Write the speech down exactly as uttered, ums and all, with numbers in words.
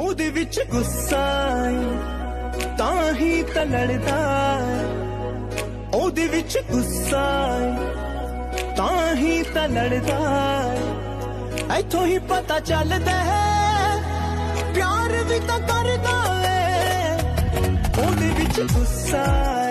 ਉਹਦੇ ਵਿੱਚ ਗੁੱਸਾ ਏ ਤਾਂ ਹੀ ਤਾਂ ਲੜਦਾ ਏ, ਉਹਦੇ ਵਿੱਚ ਗੁੱਸਾ ਏ ਤਾਂ ਹੀ ਤਾਂ ਲੜਦਾ ਏ। ਇੱਥੋਂ ਹੀ ਪਤਾ ਚੱਲਦਾ ਹੈ ਪਿਆਰ ਵੀ ਤਾਂ ਕਰਦਾ ਏ, ਉਹਦੇ ਵਿੱਚ ਗੁੱਸਾ ਏ